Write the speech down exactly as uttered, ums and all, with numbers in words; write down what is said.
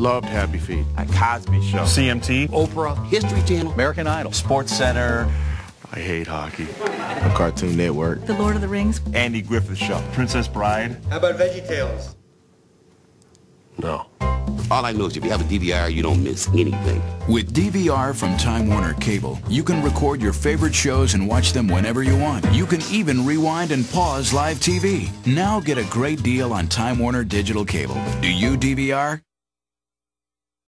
Loved Happy Feet. A Cosby Show. C M T. Oprah. History Channel. American Idol. Sports Center. I hate hockey. A Cartoon Network. The Lord of the Rings. Andy Griffith Show. Princess Bride. How about VeggieTales? No. All I know is if you have a D V R, you don't miss anything. With D V R from Time Warner Cable, you can record your favorite shows and watch them whenever you want. You can even rewind and pause live T V. Now get a great deal on Time Warner Digital Cable. Do you D V R?